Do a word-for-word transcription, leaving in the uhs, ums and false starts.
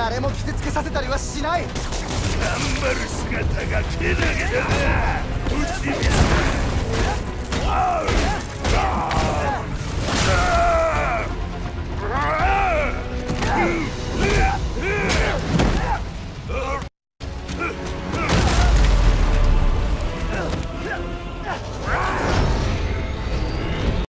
誰も傷つけさせたりはしない。 頑張る姿がけなげだな。うちに